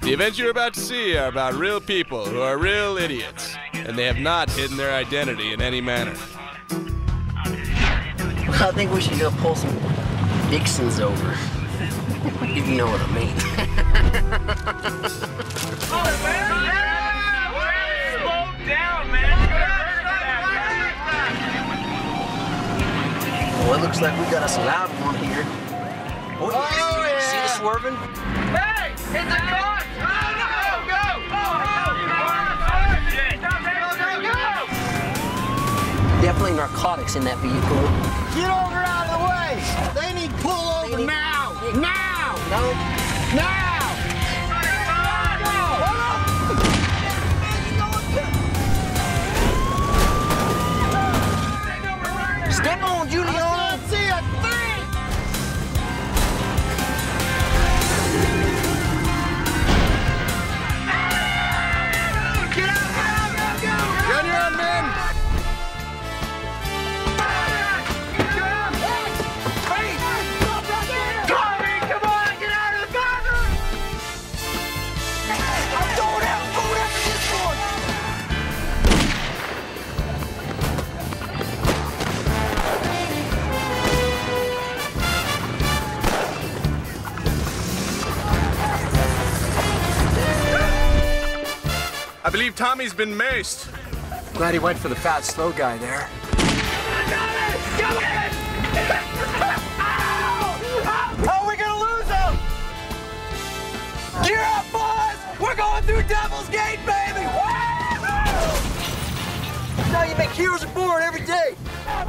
The events you're about to see are about real people who are real idiots, and they have not hidden their identity in any manner. I think we should go pull some Dixons over, if you know what I mean. Oh, man! Slow down, man! Well, it looks like we got us a loud one here. Oh, yeah. See the swerving? Hey! It's a car! Definitely narcotics in that vehicle. Get over out of the way! They need to pull over now! Now! No. Now! Step on, Julian! I can't see a thing! Get out! Gun your own men! I believe Tommy's been maced. Glad he went for the fat, slow guy there. How are we gonna lose them? Gear up, boys! We're going through Devil's Gate, baby! Now you make heroes aboard every day.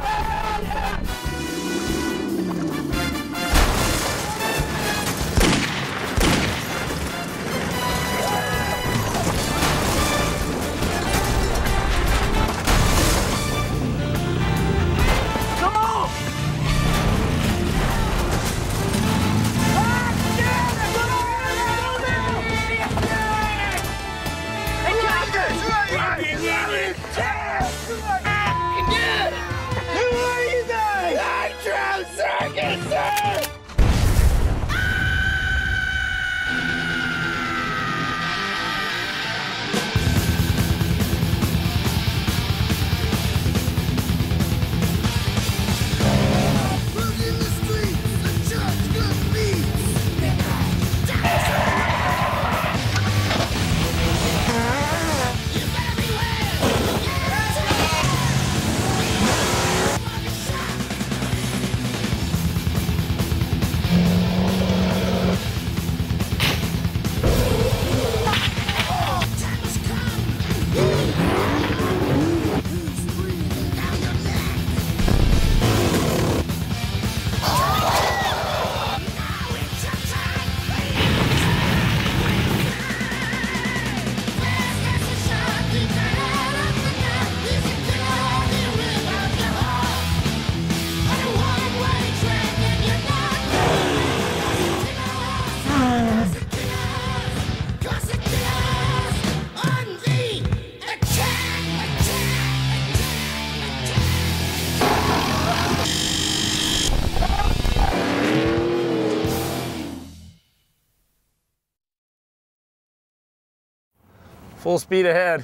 Full speed ahead.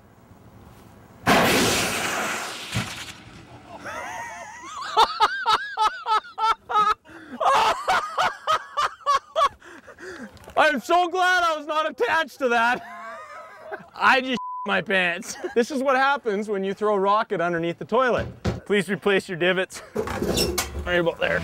I'm so glad I was not attached to that. I just my pants. This is what happens when you throw rocket underneath the toilet. Please replace your divots. Right about there.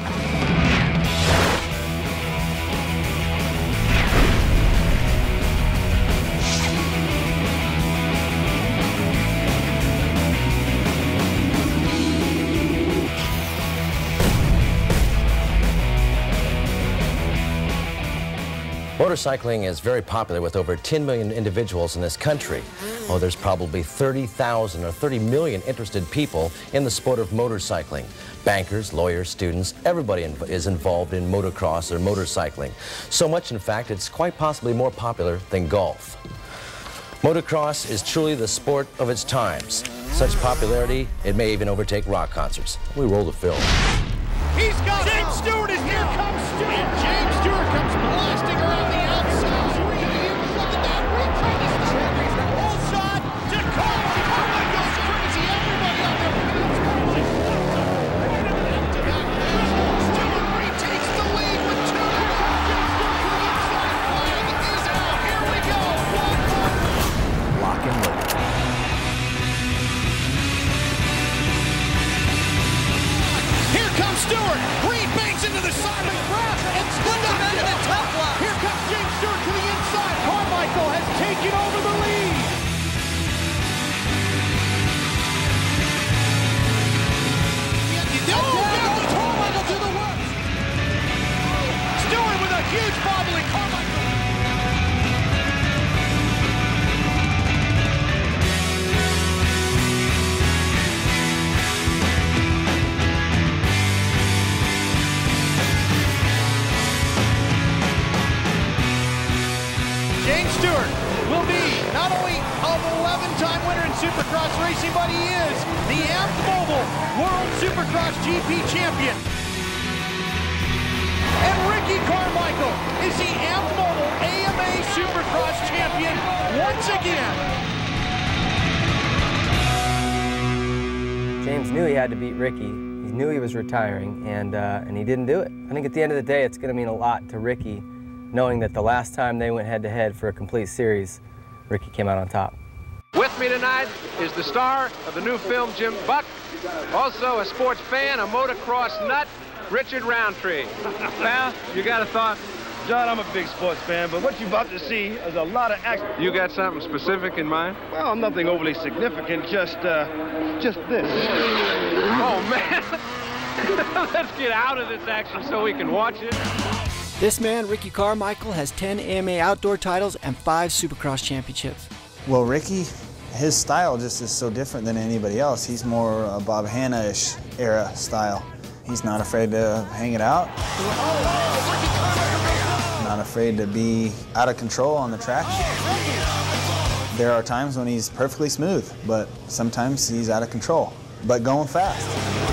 Motorcycling is very popular with over 10 million individuals in this country. Oh, there's probably 30,000 or 30 million interested people in the sport of motorcycling. Bankers, lawyers, students, everybody is involved in motocross or motorcycling. So much, in fact, it's quite possibly more popular than golf. Motocross is truly the sport of its times. Such popularity, it may even overtake rock concerts. We roll the film. He's got James Stewart, and here comes Stewart. And James Stewart comes blasting around the outside. James Stewart will be not only an 11-time winner in Supercross racing, but he is the Amped Mobile World Supercross GP champion. And Ricky Carmichael is the Amped Mobile AMA Supercross champion once again. James knew he had to beat Ricky. He knew he was retiring, and he didn't do it. I think at the end of the day, it's going to mean a lot to Ricky, knowing that the last time they went head-to-head for a complete series, Ricky came out on top. With me tonight is the star of the new film, Jim Buck, also a sports fan, a motocross nut, Richard Roundtree. Pal, you got a thought? John, I'm a big sports fan, but what you're about to see is a lot of action. You got something specific in mind? Well, nothing overly significant, just this. Oh, man. Let's get out of this action so we can watch it. This man, Ricky Carmichael, has 10 AMA outdoor titles and 5 Supercross championships. Well, Ricky, his style just is so different than anybody else. He's more a Bob Hanna-ish era style. He's not afraid to hang it out. Not afraid to be out of control on the track. There are times when he's perfectly smooth, but sometimes he's out of control, but going fast.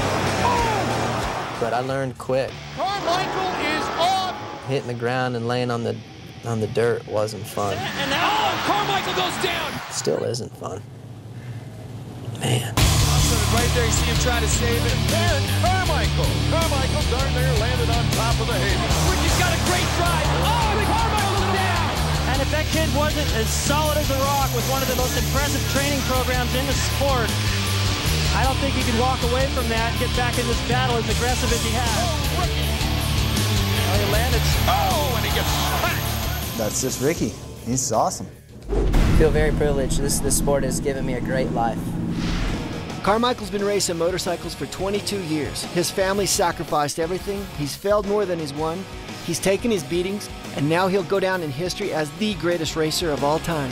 But I learned quick. Carmichael is off. Hitting the ground and laying on the dirt wasn't fun. And now Carmichael goes down. Still isn't fun. Man. Right there, you see him trying to save it. And Carmichael darn near landed on top of the hay. Ricky's got a great drive. Oh, and Carmichael's down. And if that kid wasn't as solid as a rock with one of the most impressive training programs in the sport, I don't think he could walk away from that and get back in this battle as aggressive as he has. Oh, he landed. Oh, and he gets smacked. That's just Ricky. He's awesome. I feel very privileged. This sport has given me a great life. Carmichael's been racing motorcycles for 22 years. His family sacrificed everything. He's failed more than he's won. He's taken his beatings, and now he'll go down in history as the greatest racer of all time.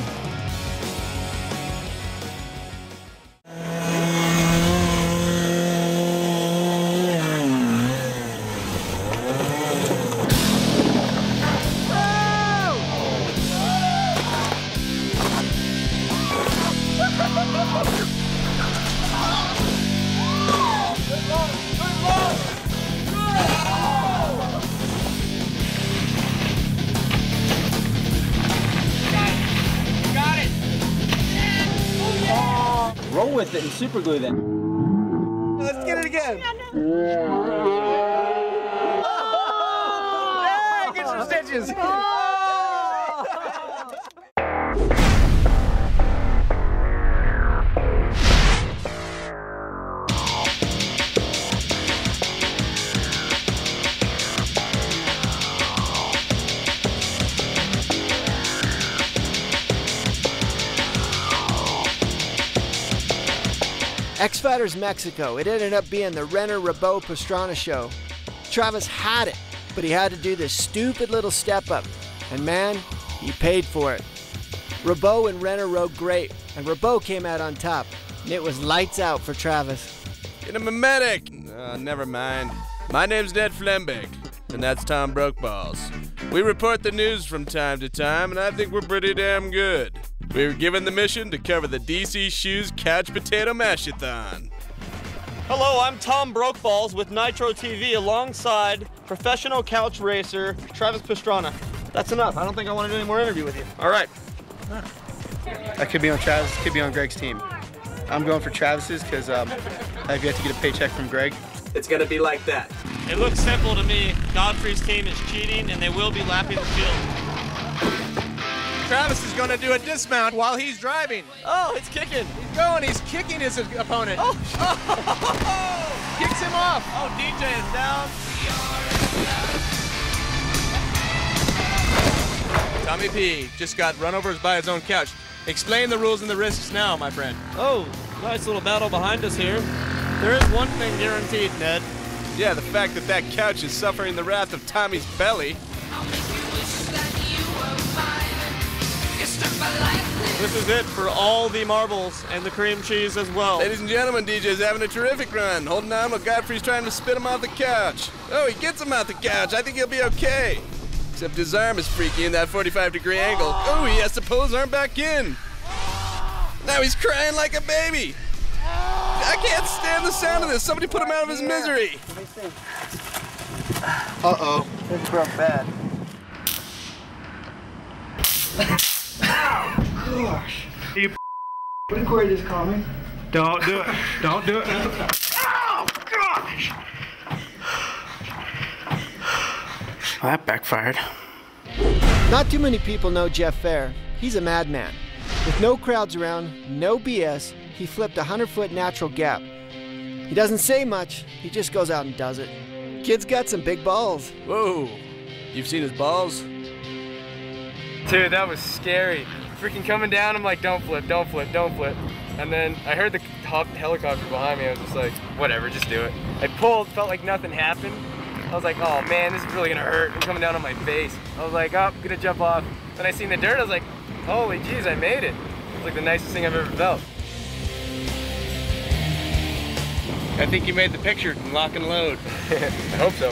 Roll with it and super glue that. Let's get it again. Yeah, get some stitches. X Fighters Mexico. It ended up being the Renner-Ribot Pastrana show. Travis had it, but he had to do this stupid little step up. And man, he paid for it. Ribot and Renner rode great, and Ribot came out on top. And it was lights out for Travis. Get him a medic! Never mind. My name's Ned Flembeck, and that's Tom Brokeballs. We report the news from time to time, and I think we're pretty damn good. We were given the mission to cover the DC Shoes Couch Potato Mash-a-thon. Hello, I'm Tom Brokeballs with Nitro TV alongside professional couch racer Travis Pastrana. That's enough. I don't think I want to do any more interview with you. All right. I could be on Travis, could be on Greg's team. I'm going for Travis's because I've yet to get a paycheck from Greg. It's going to be like that. It looks simple to me. Godfrey's team is cheating, and they will be lapping the field. Travis is going to do a dismount while he's driving. Oh, it's kicking. He's going. He's kicking his opponent. Oh. Kicks him off. Oh, DJ is down. Tommy P just got run over by his own couch. Explain the rules and the risks now, my friend. Oh, nice little battle behind us here. There is one thing guaranteed, Ned. Yeah, the fact that that couch is suffering the wrath of Tommy's belly. This is it for all the marbles and the cream cheese as well. Ladies and gentlemen, DJ's having a terrific run. Holding on while Godfrey's trying to spit him off the couch. Oh, he gets him off the couch. I think he'll be okay. Except his arm is freaky in that 45-degree angle. Oh, he has to pull his arm back in. Now he's crying like a baby. I can't stand the sound of this. Somebody put him out of his misery. Uh-oh. This broke bad. Gosh. Wouldn't Corey just call me? Don't do it. Don't do it. Oh, gosh. Well, that backfired. Not too many people know Jeff Fair. He's a madman. With no crowds around, no BS, he flipped a 100-foot natural gap. He doesn't say much, he just goes out and does it. Kid's got some big balls. Whoa. You've seen his balls? Dude, that was scary. Freaking coming down, I'm like, don't flip, don't flip, don't flip. And then I heard the helicopter behind me. I was just like, whatever, just do it. I pulled, felt like nothing happened. I was like, oh man, this is really gonna hurt. I'm coming down on my face. I was like, oh, I'm gonna jump off. Then I seen the dirt, I was like, holy jeez, I made it. It was like the nicest thing I've ever felt. I think you made the picture, lock and load. I hope so.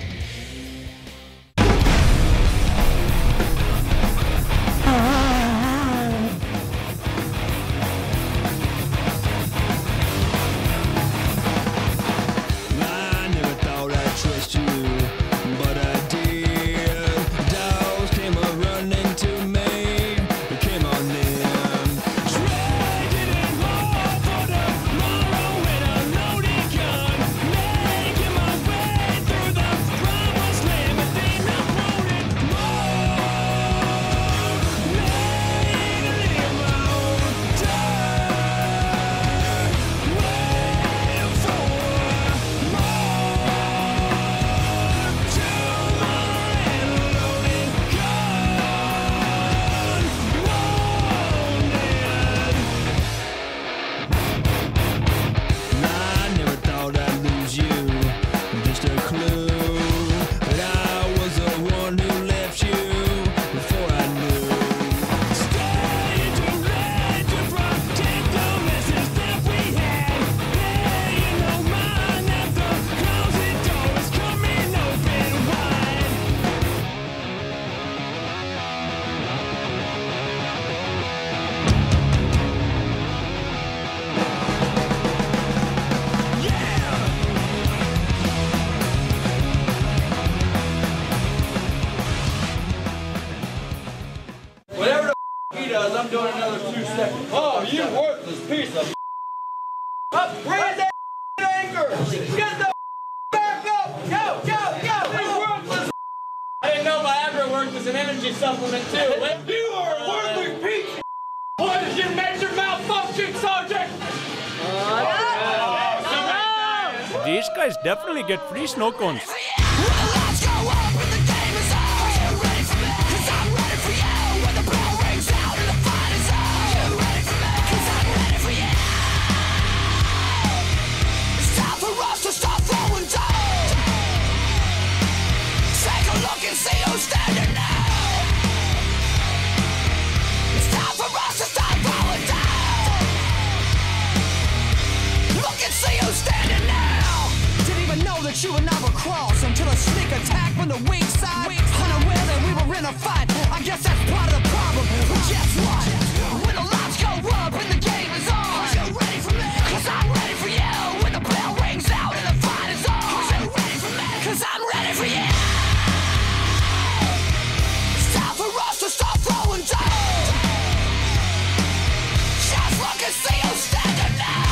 I'm doing another 2 seconds. Oh, you worthless piece of up, raise that anchor! Get the back up! Go, go, go! You worthless I didn't know Viagra worked as an energy supplement too. You are a worthless piece. What is your major malfunction, Sergeant? These guys definitely get free snow cones. You would never cross until a sneak attack from the weak side. Unaware that we were in a fight. I guess that's part of the problem. But guess what? When the lights go up and the game is on, are you ready for me? Cause I'm ready for you. When the bell rings out and the fight is on, are you ready for me? Cause I'm ready for you. It's time for us to stop throwing down. Just look and see who's standing now.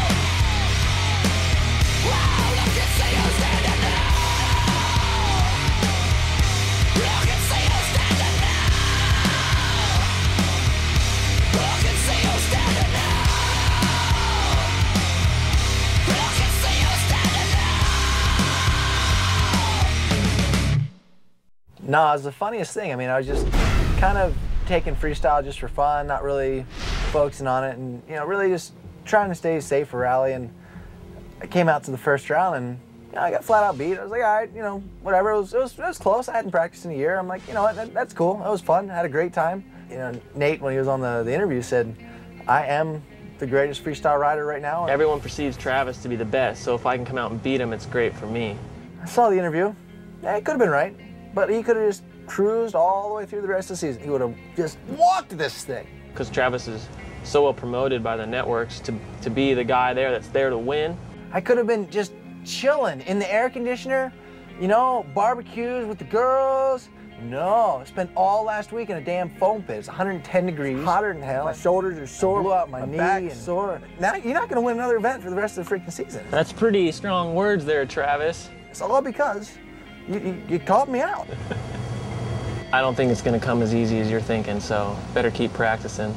No, it's the funniest thing. I mean, I was just kind of taking freestyle just for fun, not really focusing on it, and really just trying to stay safe for rally. And I came out to the first round, and you know, I got flat out beat. I was like, all right, you know, whatever. It was close. I hadn't practiced in a year. I'm like, you know what, that's cool. That was fun. I had a great time. You know, Nate, when he was on the interview, said, I am the greatest freestyle rider right now. Everyone perceives Travis to be the best, so if I can come out and beat him, it's great for me. I saw the interview. Yeah, it could have been right, but he could have just cruised all the way through the rest of the season. He would have just walked this thing. Because Travis is so well promoted by the networks to be the guy there that's there to win. I could have been just chilling in the air conditioner, you know, barbecues with the girls. No, I spent all last week in a damn foam pit. It's 110 degrees, hotter than hell. My shoulders are sore. I blew out my knee back and sore. Now you're not going to win another event for the rest of the freaking season. That's pretty strong words there, Travis. It's all because you called me out. I don't think it's going to come as easy as you're thinking, so better keep practicing.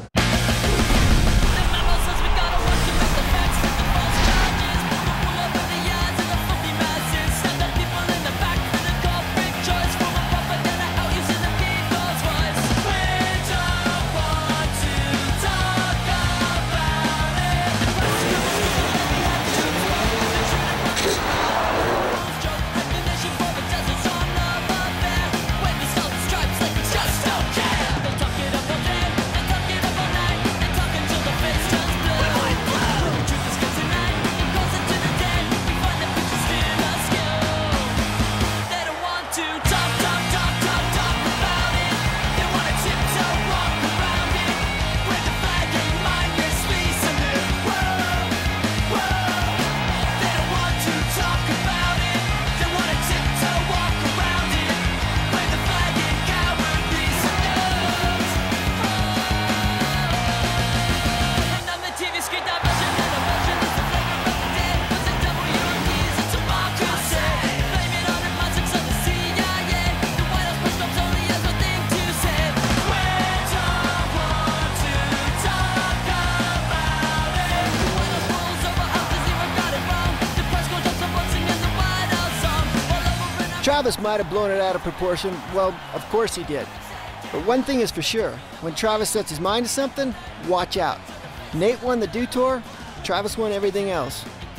Travis might have blown it out of proportion. Well, of course he did. But one thing is for sure, when Travis sets his mind to something, watch out. Nate won the Dew Tour, Travis won everything else.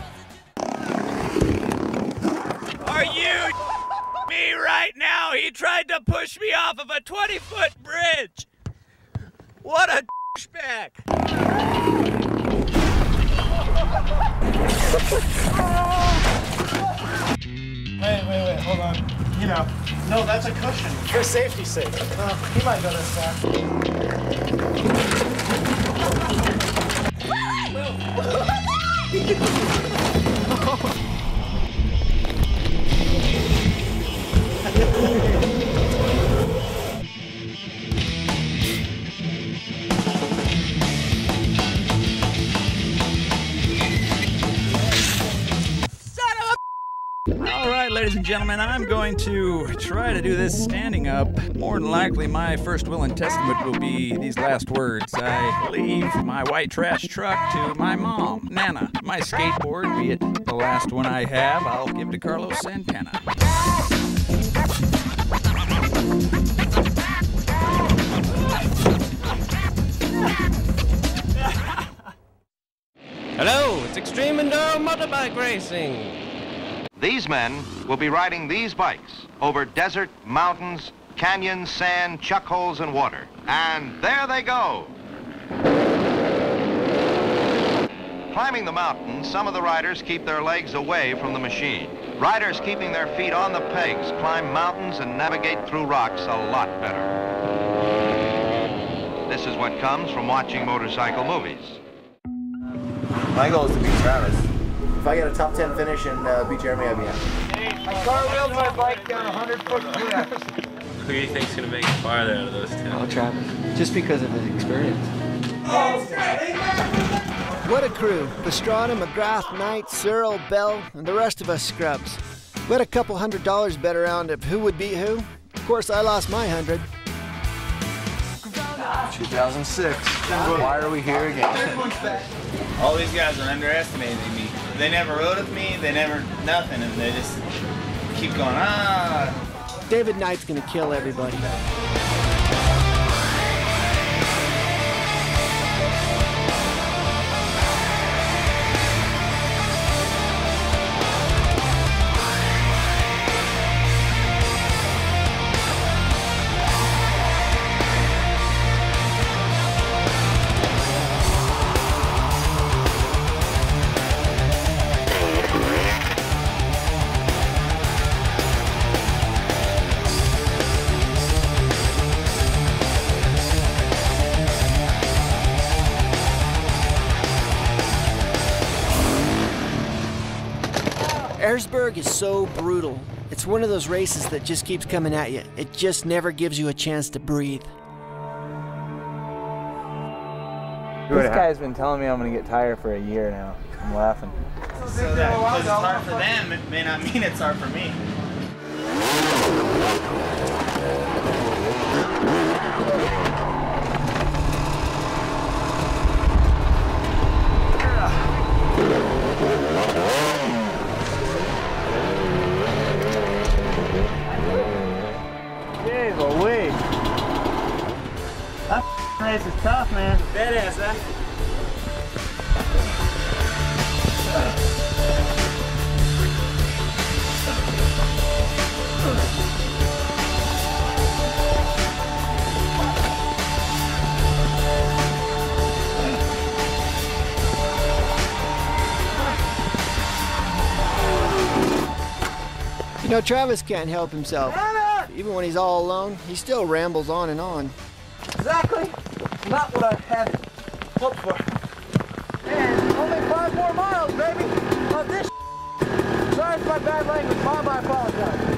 Are you me right now? He tried to push me off of a 20-foot bridge. What a douchebag. Wait, hold on. You know, no, that's a cushion. For safety's sake. He might go this All right, ladies and gentlemen, I'm going to try to do this standing up. More than likely, my first will and testament will be these last words. I leave my white trash truck to my mom, Nana. My skateboard, be it the last one I have, I'll give to Carlos Santana. Hello, it's Extreme Enduro Motorbike Racing. These men will be riding these bikes over desert, mountains, canyons, sand, chuck holes, and water. And there they go. Climbing the mountains, some of the riders keep their legs away from the machine. Riders keeping their feet on the pegs climb mountains and navigate through rocks a lot better. This is what comes from watching motorcycle movies. My goal is to beat Travis. If I get a top 10 finish and beat Jeremy, I'd be happy. I car-wheeled my bike down 100-foot cliff. Who do you think's gonna make it farther out of those two? Oh, Travis. Just because of his experience. What a crew. Pastrana, McGrath, Knight, Searle, Bell, and the rest of us scrubs. We had a couple $100 bet around of who would beat who. Of course, I lost my 100. 2006. Why are we here again? All these guys are underestimating me. They never rode with me, they never nothing, and they just keep going, ah. David Knight's gonna kill everybody. Ehresburg is so brutal. It's one of those races that just keeps coming at you. It just never gives you a chance to breathe. This guy's been telling me I'm going to get tired for a year now. I'm laughing. So that because it's hard for them, it may not mean it's hard for me. Jeez Louise. That race is tough, man. It is, huh? You know, Travis can't help himself. Even when he's all alone, he still rambles on and on. Exactly. Not what I had hoped for. And only 5 more miles, baby. Of this. Sorry for my bad language, Mom. I apologize.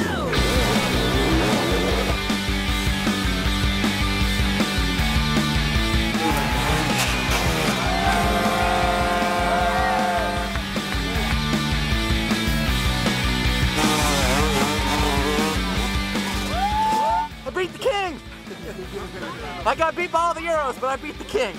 I beat the king! I got beat by all the Euros, but I beat the king.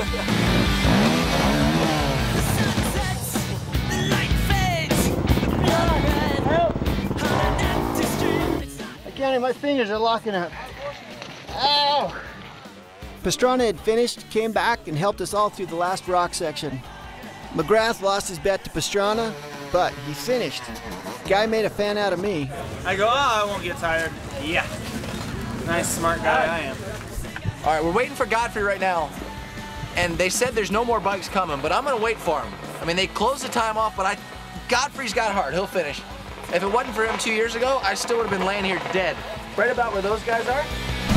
I can't, my fingers are locking up. Ow! Pastrana had finished, came back, and helped us all through the last rock section. McGrath lost his bet to Pastrana, but he finished. Guy made a fan out of me. I go, oh, I won't get tired. Yeah. Nice, smart guy I am. All right, we're waiting for Godfrey right now. And they said there's no more bikes coming, but I'm gonna wait for him. I mean, they closed the time off, but Godfrey's got heart, he'll finish. If it wasn't for him 2 years ago, I still would have been laying here dead. Right about where those guys are.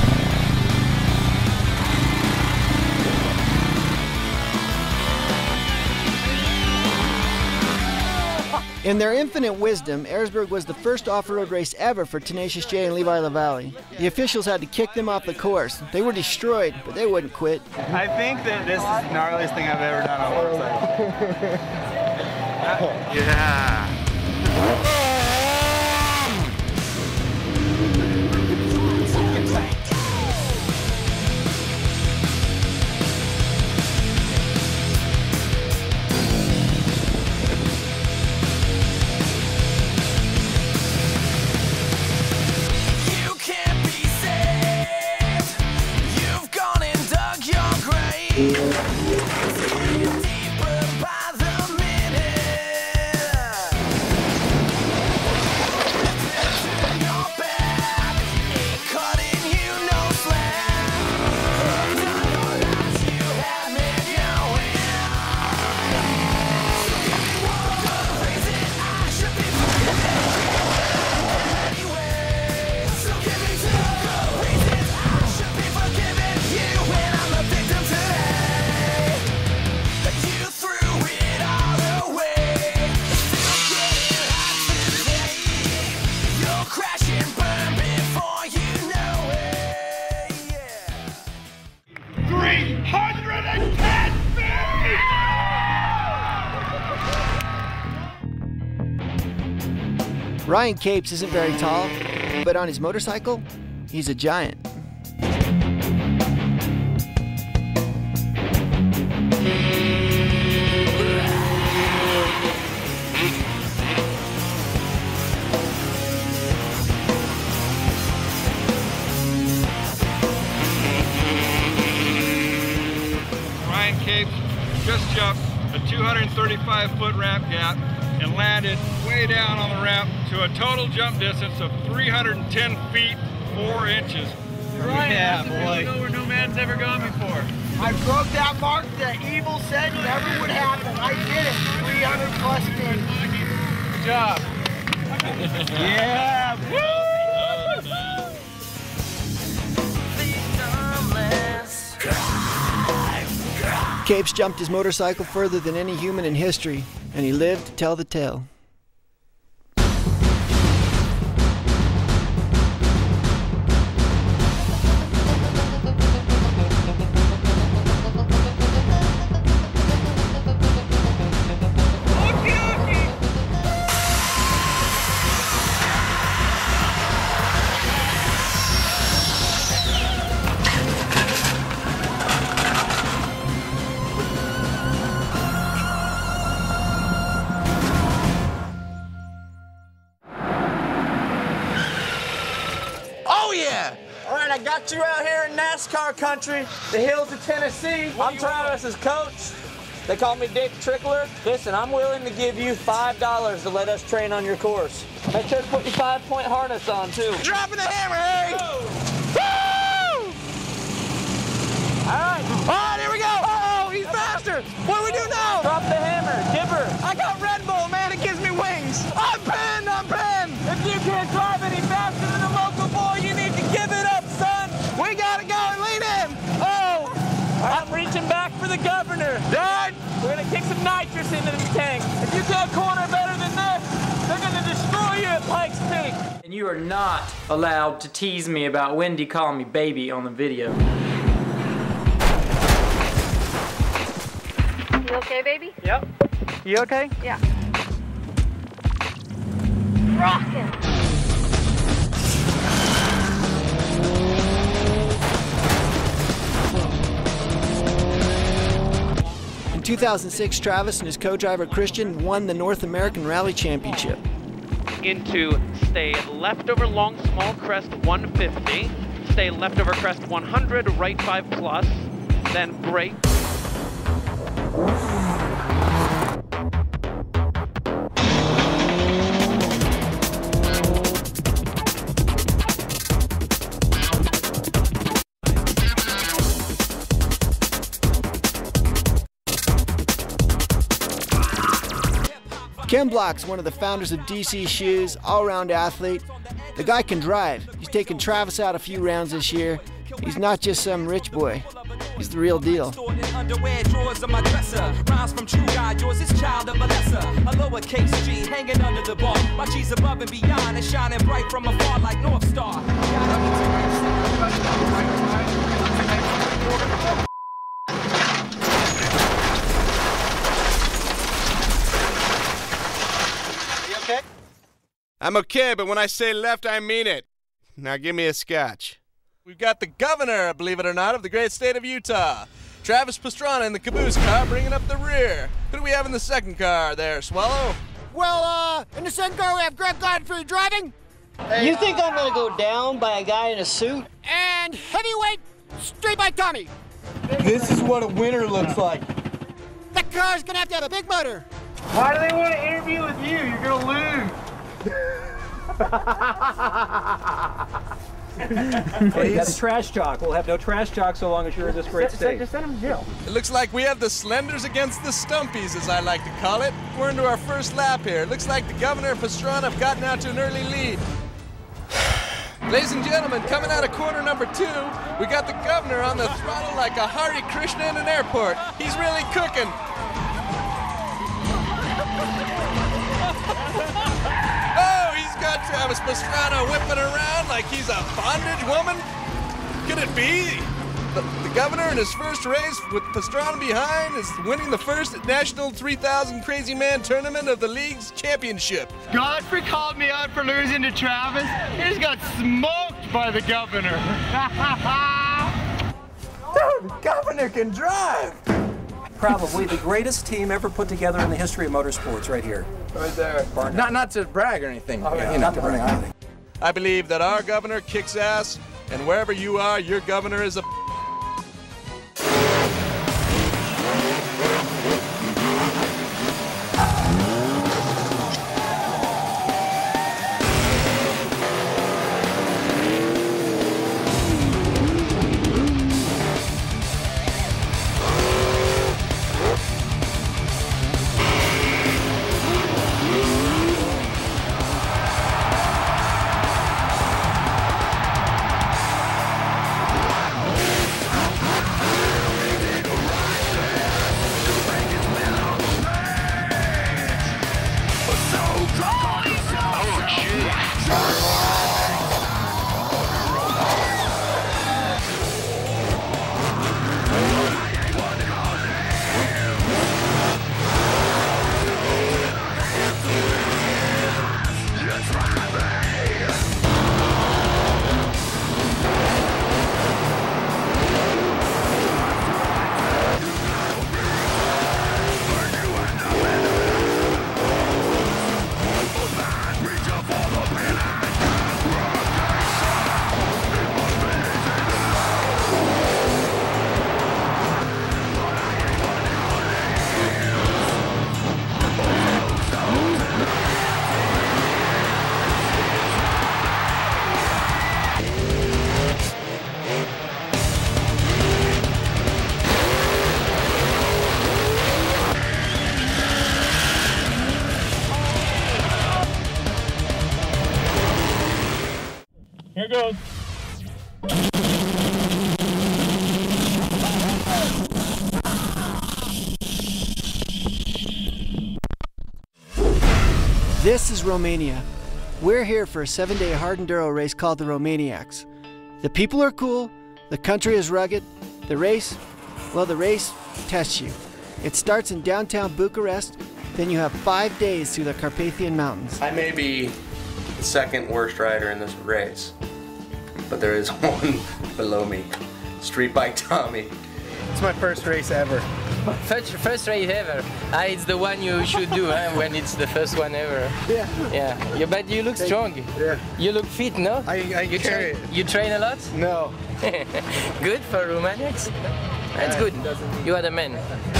In their infinite wisdom, Ehresburg was the first off-road race ever for Tenacious J and Levi LaValle. The officials had to kick them off the course. They were destroyed, but they wouldn't quit. I think that this is the gnarliest thing I've ever done on a motorcycle. Yeah. Ryan Capes isn't very tall, but on his motorcycle, he's a giant. Ryan Capes just jumped a 235-foot ramp gap and landed way down on the ramp to a total jump distance of 310 feet 4 inches. Ryan, yeah, boy. Go where no man's ever gone before. I broke that mark that Evil said never would happen. I did it. 300 plus feet. Good job. Yeah. Woo! Capes jumped his motorcycle further than any human in history, and he lived to tell the tale. yeah! All right, I got you out here in NASCAR country, the hills of Tennessee. I'm Travis's coach. They call me Dick Trickler. Listen, I'm willing to give you $5 to let us train on your course. Make sure to put your 5-point harness on, too. Dropping the hammer, Harry! Woo! All right. All right, here we go! Uh-oh, he's faster! What do we do now? Drop the hammer. Dipper. I got Red Bull, man. It gives me wings. I'm pinned! I'm pinned! If you can't drive any faster than the local boy, you need to give it up, son. We gotta go and lead in! Oh! I'm reaching back for the governor. Dad! We're gonna kick some nitrous into the tank. If you can't corner better than this, they're gonna destroy you at Pikes Peak. And you are not allowed to tease me about Wendy calling me baby on the video. You okay, baby? Yep. You okay? Yeah. Rockin'. In 2006, Travis and his co-driver Christian won the North American Rally Championship. Into stay left over long small crest 150, stay left over crest 100, right 5 plus, then brake. Ken Block's one of the founders of DC Shoes, all-around athlete. The guy can drive. He's taken Travis out a few rounds this year. He's not just some rich boy. He's the real deal. Underwear drawers on my dresser. Rhymes from True God, yours is child of Melissa. A lowercase G hanging under the bar. My G's above and beyond and shining bright from afar like North Star. I'm okay, but when I say left, I mean it. Now give me a scotch. We've got the governor, believe it or not, of the great state of Utah. Travis Pastrana in the caboose car bringing up the rear. Who do we have in the second car there, Swallow? Well, in the second car we have Greg Godfrey driving. You think I'm gonna go down by a guy in a suit? And heavyweight Straight Bike Tommy. This is what a winner looks like. That car's gonna have to have a big motor. Why do they want to interview with you? You're gonna lose. Hey, that's trash talk. We'll have no trash talk so long as you're in this great state. Just send him to jail. It looks like we have the Slenders against the Stumpies, as I like to call it. We're into our first lap here. It looks like the governor and Pastrana have gotten out to an early lead. Ladies and gentlemen, coming out of corner number 2, we got the governor on the throttle like a Hare Krishna in an airport. He's really cooking. Oh, he's got Travis Pastrana whipping around like he's a bondage woman. Could it be? The governor in his first race with Pastrana behind is winning the first National 3000 Crazy Man Tournament of the league's championship. Godfrey called me out for losing to Travis. He just got smoked by the governor. Dude, governor can drive. Probably the greatest team ever put together in the history of motorsports right here. Right there. Not to brag or anything. Oh, yeah, not to brag either. I believe that our governor kicks ass, and wherever you are, your governor is a This is Romania. We're here for a 7-day hard enduro race called the Romaniacs. The people are cool, the country is rugged, the race tests you. It starts in downtown Bucharest, then you have 5 days through the Carpathian Mountains. I may be the second worst rider in this race, but there is one below me. Street Bike Tommy. It's my first race ever. First race ever. It's the one you should do when it's the first one ever. Yeah. But you look strong. Yeah. You look fit, no? I carry it. You train a lot? No. Good for Romaniacs? That's good. You are the man.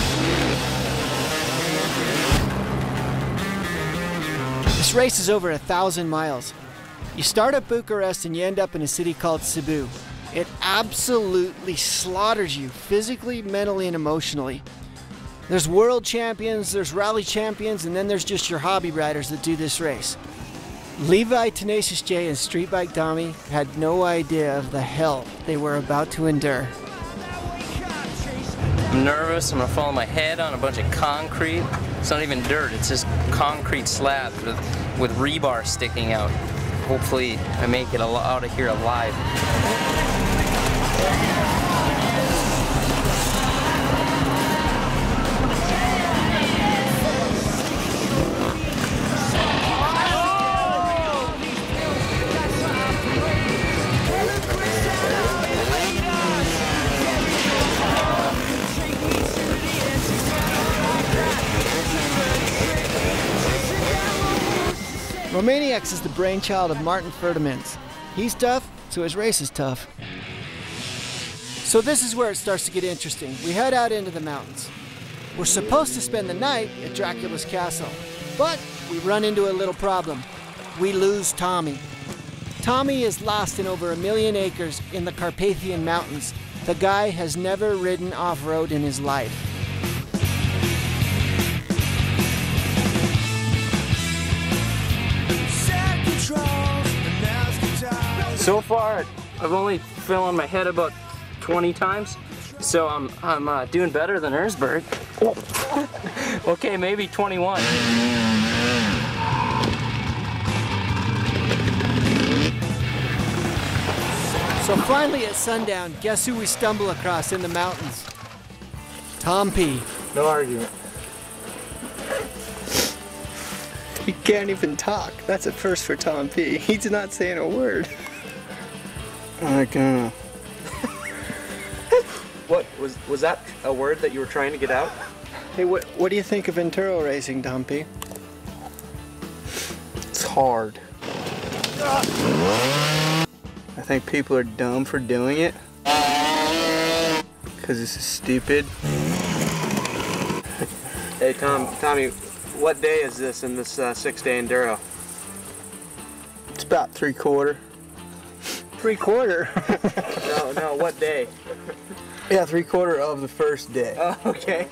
This race is over 1,000 miles. You start at Bucharest and you end up in a city called Cebu. It absolutely slaughters you physically, mentally, and emotionally. There's world champions, there's rally champions, and then there's just your hobby riders that do this race. Levi, Tenacious J, and Street Bike Tommy had no idea of the hell they were about to endure. I'm nervous. I'm gonna fall on my head on a bunch of concrete. It's not even dirt, it's just concrete slabs with rebar sticking out. Hopefully I make it out of here alive. Romaniacs is the brainchild of Martin Ferdemans. He's tough, so his race is tough. So this is where it starts to get interesting. We head out into the mountains. We're supposed to spend the night at Dracula's castle, but we run into a little problem. We lose Tommy. Tommy is lost in over 1 million acres in the Carpathian Mountains. The guy has never ridden off-road in his life. So far, I've only fell on my head about 20 times, so I'm doing better than Erzberg. Okay, maybe 21. So finally at sundown, guess who we stumble across in the mountains? Tom P. No argument. He can't even talk. That's a first for Tom P. He's not saying a word. What was that a word that you were trying to get out? Hey, what do you think of enduro racing, Tom P? It's hard. I think people are dumb for doing it because this is stupid. Hey Tommy, what day is this in this 6-day enduro? It's about 3/4. 3/4? No, what day? Yeah, 3/4 of the first day. Oh, okay.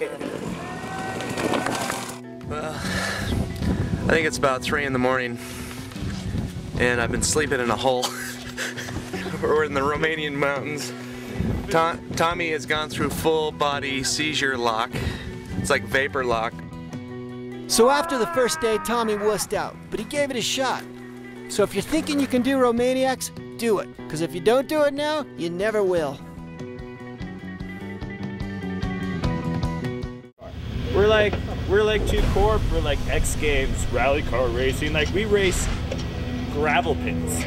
Well, I think it's about 3 in the morning, and I've been sleeping in a hole. We're in the Romanian mountains. Tommy has gone through full body seizure lock. It's like vapor lock. So after the first day, Tommy wussed out, but he gave it a shot. So if you're thinking you can do Romaniacs, do it. Because if you don't do it now, you never will. We're like 2 Corp, we're like X Games, rally car racing, like we race gravel pits.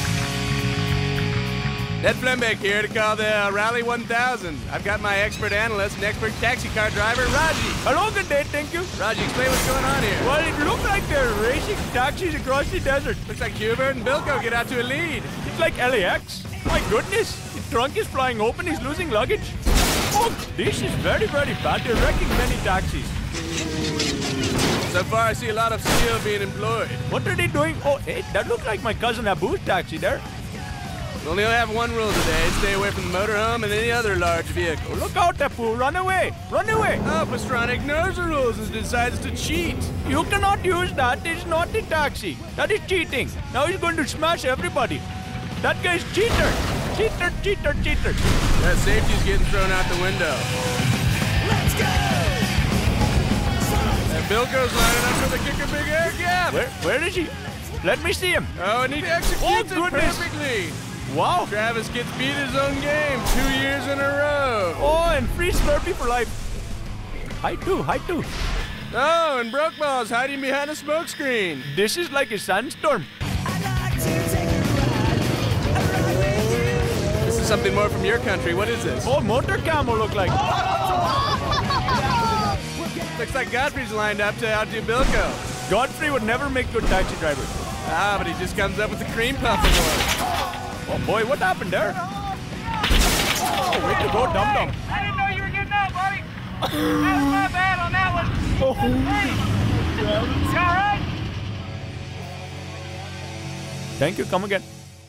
Ned Flembeck here to call the Rally 1000. I've got my expert analyst and expert taxi car driver, Raji. Hello, good day, thank you. Raji, explain what's going on here. Well, it looks like they're racing taxis across the desert. Looks like Hubert and Bilko get out to a lead. It's like LAX. My goodness, his trunk is flying open, he's losing luggage. Oh, this is very, very bad. They're wrecking many taxis. So far, I see a lot of steel being employed. What are they doing? Oh, hey, that looks like my cousin Abu's taxi there. We only have one rule today: stay away from the motorhome and any other large vehicle. Oh, look out, Abu! Run away! Run away! Oh, Pastrana ignores the rules and decides to cheat. You cannot use that. It's not a taxi. That is cheating. Now he's going to smash everybody. That guy's cheater. Cheater, cheater, cheater. That safety's getting thrown out the window. Let's go! And Bilko's lining up for the kick a big air gap. Where is he? Let me see him. Oh, and he executes it perfectly. Wow. Travis gets beat his own game 2 years in a row. Oh, and free Slurpee for life. Hi too. Oh, and Broke Balls hiding behind a smoke screen. This is like a sandstorm. This is something more from your country. What is this? Oh, motor camel look like. Looks like Godfrey's lined up to outdo Bilko. Godfrey would never make good taxi drivers. Ah, but he just comes up with the cream puff award. Oh boy, what happened there? Oh, way to go, Dum Dum. I didn't know you were getting out, buddy. That was my bad on that one. Hey, you all right? Thank you, come again.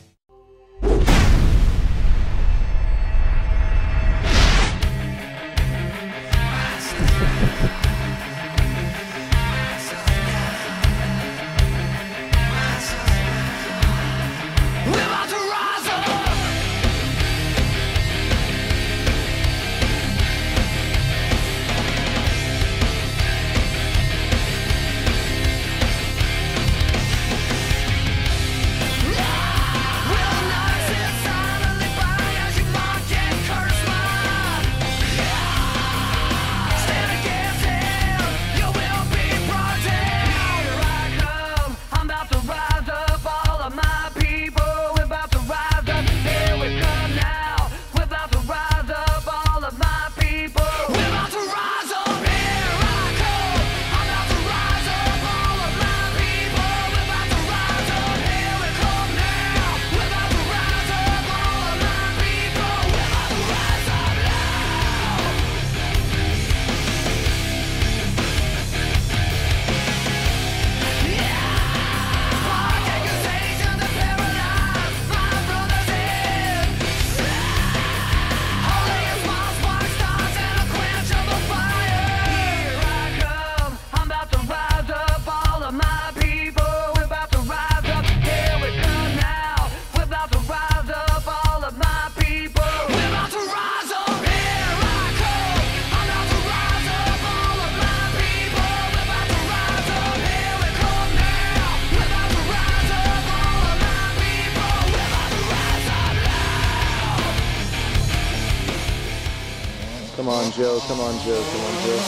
Come on, Joe. Come on, Joe. Come on, Joe.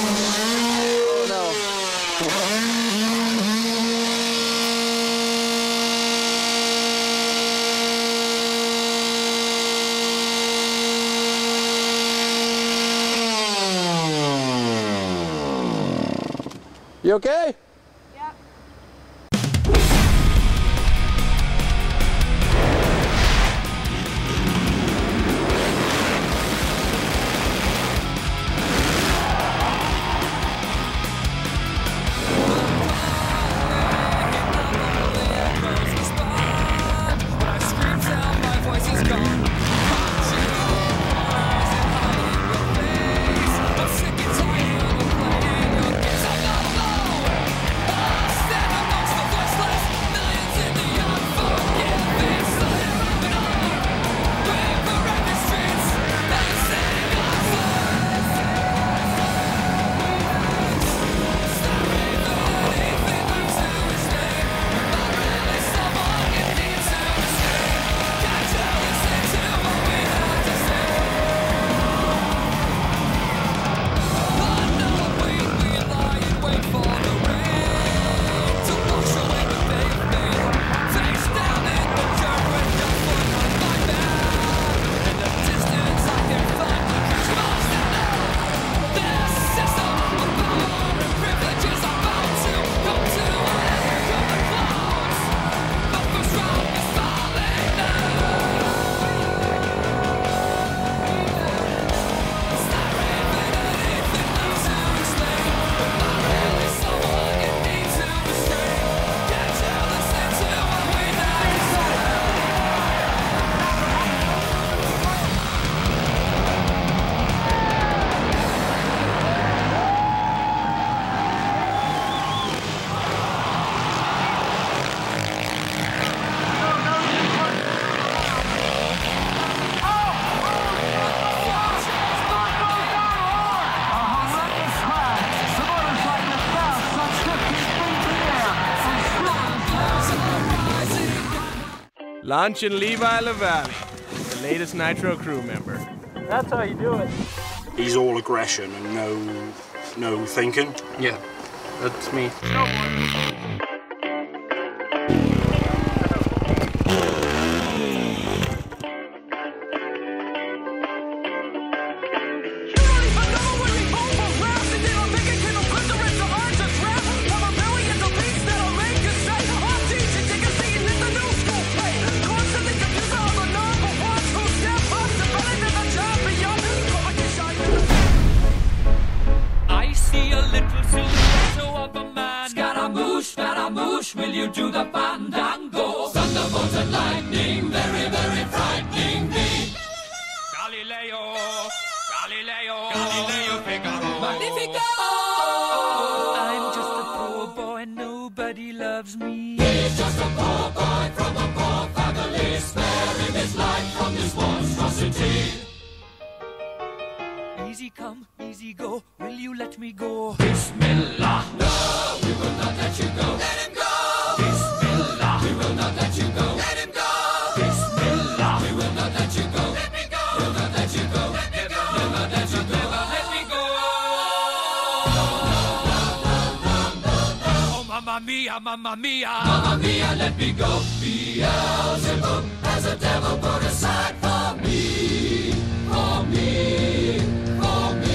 You okay? launching Levi LaValle, the latest Nitro crew member. That's how you do it. He's all aggression and no thinking. Yeah, that's me. I see a little silhouette of a man. Scaramouche, will you do the fandango? Thunderbolt and lightning, very, very frightening me. Galileo, Figaro. Magnifico! I'm just a poor boy, nobody loves me. He's just a poor boy from a poor family, sparing his life from this monstrosity. Easy come, easy go, will you let me go? Bismillah, no, we will not let you go. Let him go! Bismillah, we will not let you go. Let him go! Bismillah, we will not let you go. Let me go! We'll not let you go. Let me go! We'll not let you go. Never let me go! Oh, mamma mia, mamma mia! Mamma mia, let me go. Beelzebub has a devil put aside for me. For me. For me.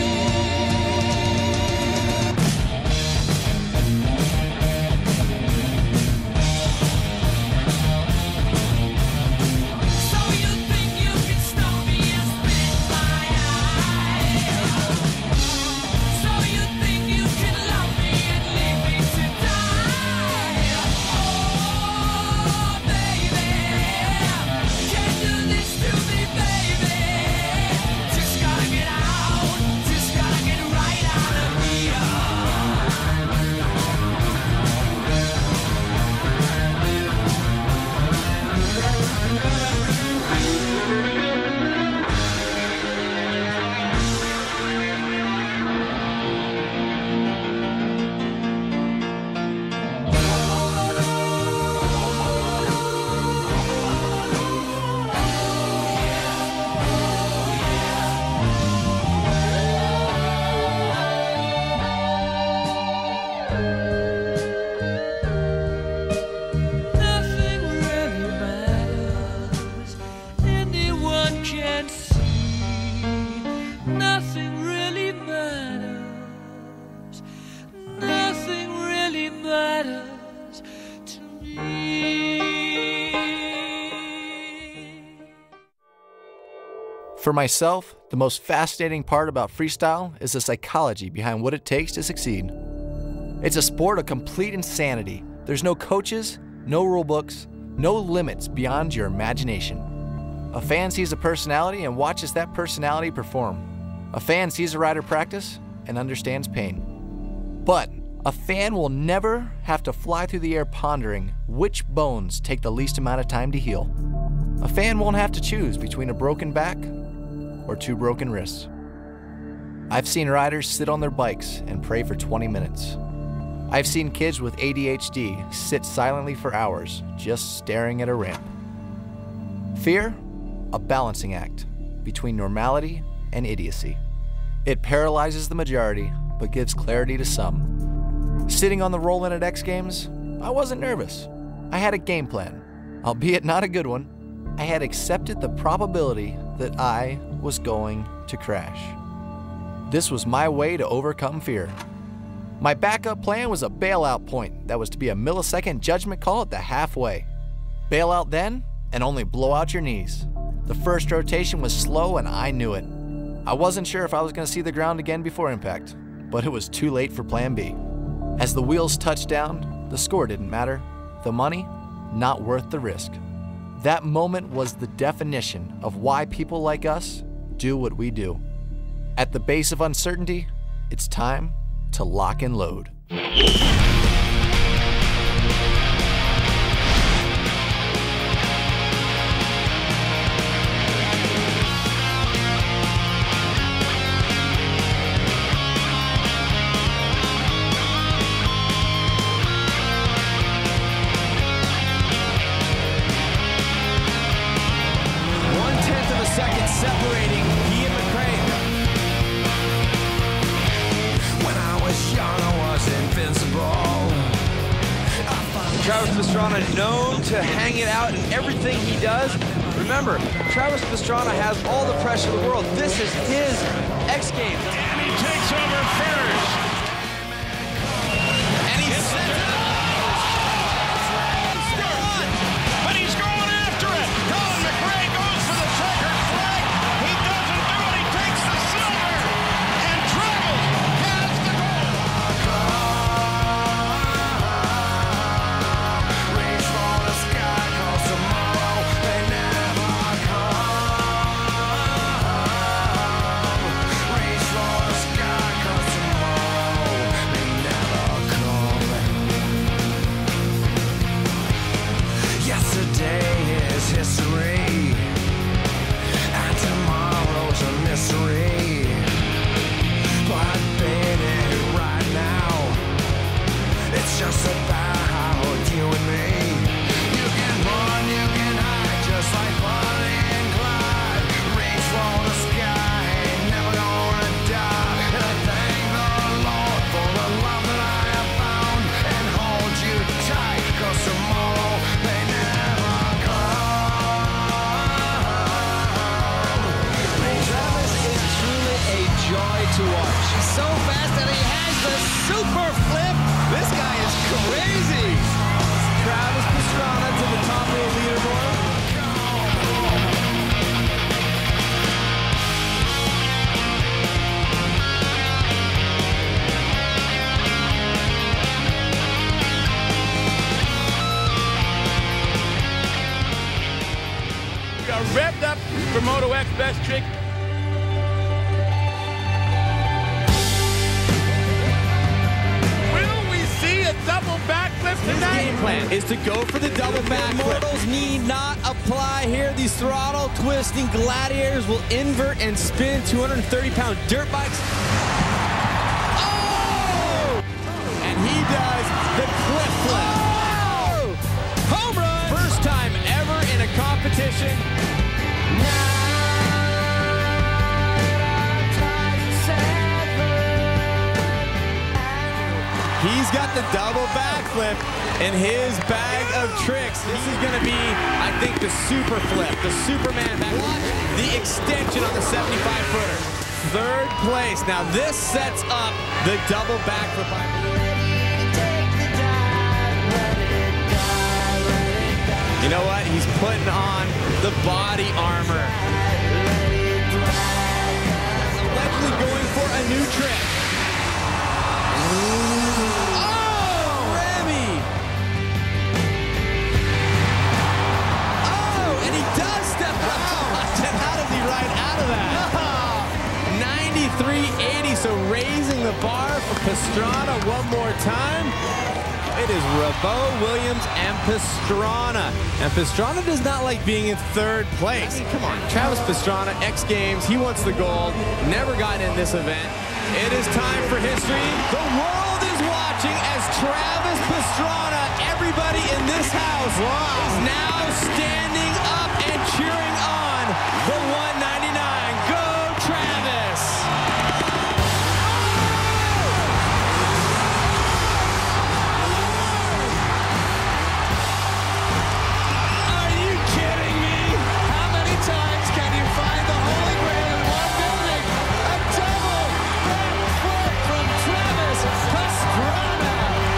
For myself, the most fascinating part about freestyle is the psychology behind what it takes to succeed. It's a sport of complete insanity. There's no coaches, no rule books, no limits beyond your imagination. A fan sees a personality and watches that personality perform. A fan sees a rider practice and understands pain. But a fan will never have to fly through the air pondering which bones take the least amount of time to heal. A fan won't have to choose between a broken back or 2 broken wrists. I've seen riders sit on their bikes and pray for 20 minutes. I've seen kids with ADHD sit silently for hours, just staring at a ramp. Fear, a balancing act between normality and idiocy. It paralyzes the majority, but gives clarity to some. Sitting on the roll-in at X Games, I wasn't nervous. I had a game plan, albeit not a good one. I had accepted the probability that I was going to crash. This was my way to overcome fear. My backup plan was a bailout point that was to be a millisecond judgment call at the halfway. Bail out then and only blow out your knees. The first rotation was slow and I knew it. I wasn't sure if I was going to see the ground again before impact, but it was too late for plan B. As the wheels touched down, the score didn't matter. The money, not worth the risk. That moment was the definition of why people like us do what we do. At the base of uncertainty, it's time to lock and load. Pastrana, known to hang it out in everything he does. Remember, Travis Pastrana has all the pressure in the world. This is his X Games. And he takes over first. And he sends it up. But he's going after it. Colin McRae goes for the checkered flag. He doesn't do it. He takes the silver. And Travis has the gold. Reach for the sky, 'cause tomorrow they never come. Reach for the sky, 'cause tomorrow they never come. Yesterday is history, and tomorrow's a mystery. But baby, right now, it's just about you and me. You can run, you can hide, just like Bonnie and Clyde. Reach for the sky, ain't never gonna die. And I thank the Lord for the love that I have found, and hold you tight, 'cause tomorrow they never come. Travis is truly a joy to watch. He's so fast and he has the super flip. This guy is crazy. Travis Pastrana to the top of the leaderboard. We are revved up for Moto X Best Trick. Will we see a double backflip tonight? His game plan is to go for the double backflip. Mortals need not apply here. These throttle twisting gladiators will invert and spin 230-pound dirt bikes. Oh! And he does the cliff flip. Oh! Home run! First time ever in a competition. He's got the double backflip in his bag of tricks. This is going to be, I think, the super flip, the Superman back. Watch the extension on the 75-footer. Third place. Now this sets up the double backflip. You know what? He's putting on the body armor. Allegedly going for a new trick. Oh, Remy! Oh, and he does step out. And how does he ride out of that? 93.80, so raising the bar for Pastrana one more time. It is Rabot, Williams, and Pastrana. And Pastrana does not like being in third place. I mean, come on, Travis Pastrana, X Games, he wants the gold. Never got in this event. It is time for history. The world is watching as Travis Pastrana, everybody in this house, is now standing up and cheering on the 199. Go, Travis! Are you kidding me? How many times can you find the Holy Grail in one building? A double backflip from Travis Pastrana.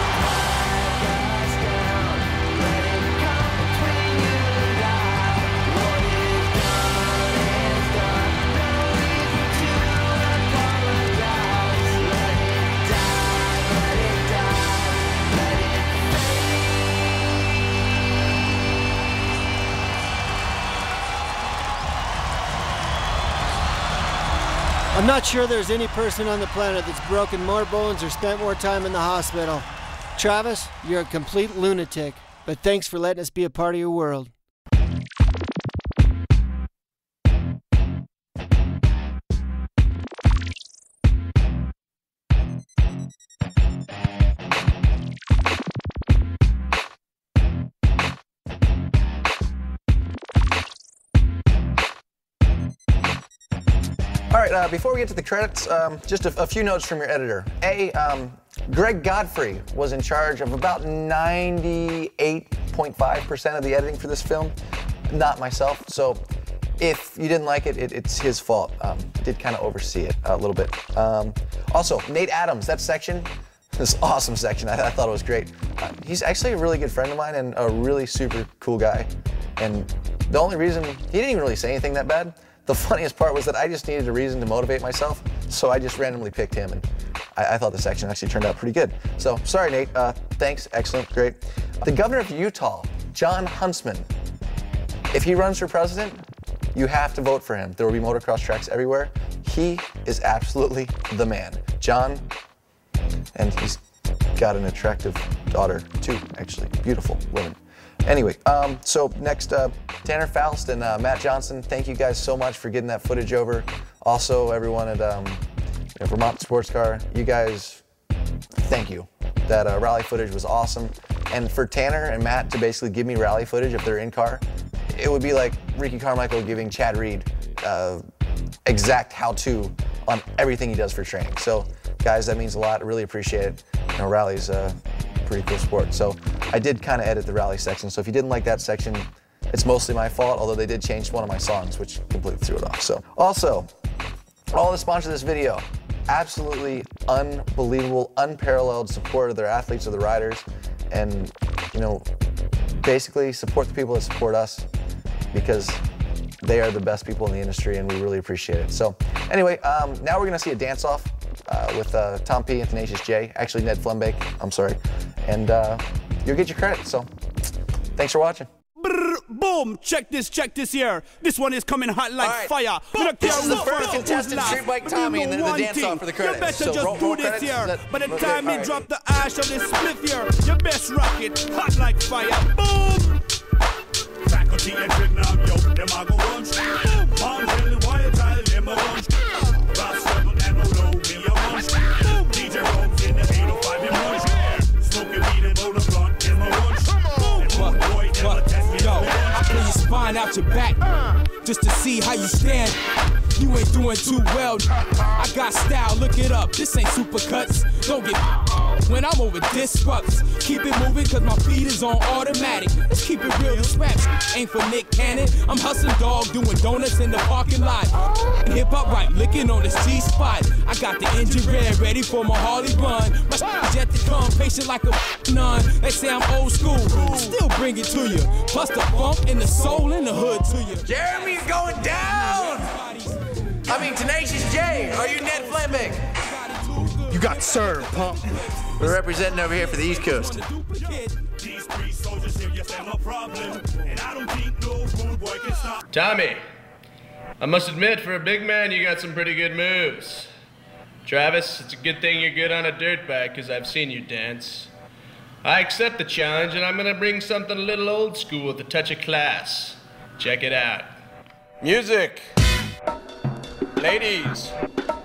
I'm not sure there's any person on the planet that's broken more bones or spent more time in the hospital. Travis, you're a complete lunatic, but thanks for letting us be a part of your world. All right, before we get to the credits, just a few notes from your editor. Greg Godfrey was in charge of about 98 0.5% of the editing for this film, not myself. So if you didn't like it, it's his fault. Did kind of oversee it a little bit. Also, Nate Adams, that section, this awesome section, I thought it was great. He's actually a really good friend of mine and a really super cool guy. And the only reason, he didn't even really say anything that bad. The funniest part was that I just needed a reason to motivate myself, so I just randomly picked him, and I thought the section actually turned out pretty good. So, sorry Nate, thanks, excellent, great. The governor of Utah, Jon Huntsman, if he runs for president, you have to vote for him. There will be motocross tracks everywhere. He is absolutely the man. John, and he's got an attractive daughter too, actually, beautiful women. Anyway, so next, Tanner Faust and Matt Johnson, thank you guys so much for getting that footage over. Also, everyone at Vermont Sports Car, you guys, thank you. That rally footage was awesome. And for Tanner and Matt to basically give me rally footage if they're in car, it would be like Ricky Carmichael giving Chad Reed exact how-to on everything he does for training. So, guys, that means a lot. I really appreciate it. You know, rally's a pretty cool sport. So I did kind of edit the rally section. So if you didn't like that section, it's mostly my fault, although they did change one of my songs, which completely threw it off. So also, all the sponsors of this video, absolutely unbelievable, unparalleled support of their athletes or the riders. And, you know, basically support the people that support us because they are the best people in the industry and we really appreciate it. So anyway, now we're gonna see a dance-off with Tom P and Tenacious J, actually Ned Flembeck, I'm sorry. And you'll get your credit, so thanks for watching. Boom! Check this here. This one is coming hot like fire. This is the first contestant, Street Bike Tommy, and then the dance-off for the credits. You better So just roll do this credits, here. that- By the okay, time you alright. drop the ash of this spliff here, you best rock it hot like fire. Boom! Faculty and trick now, yo, them I go run. Boom! I'm telling why you tell them I run. Ross Rebel and Odo, we a run. Boom! DJ Rhodes in the 805 in run. Smoking weed and roll a blunt in my run. Boom! Boy, never test me. Yo, I pull your spine out your back just to see how you stand. You ain't doing too well. I got style, look it up. This ain't supercuts. Don't get when I'm over disrupts. Keep it moving cause my feet is on automatic. Let's keep it real, this rap ain't for Nick Cannon. I'm hustling dog, doing donuts in the parking lot. Hip hop right, licking on this G-spot. I got the engine red, ready for my Harley run. My jet to come, patient like a nun. They say I'm old school, still bring it to you. Bust a bump in the soul in the hood to you. Jeremy, you're going down! I mean, Tenacious J, are you Ned Flembeck? You got served, pump. We're representing over here for the East Coast. Tommy, I must admit, for a big man, you got some pretty good moves. Travis, it's a good thing you're good on a dirt bike, because I've seen you dance. I accept the challenge, and I'm going to bring something a little old school with a touch of class. Check it out. Music. Ladies.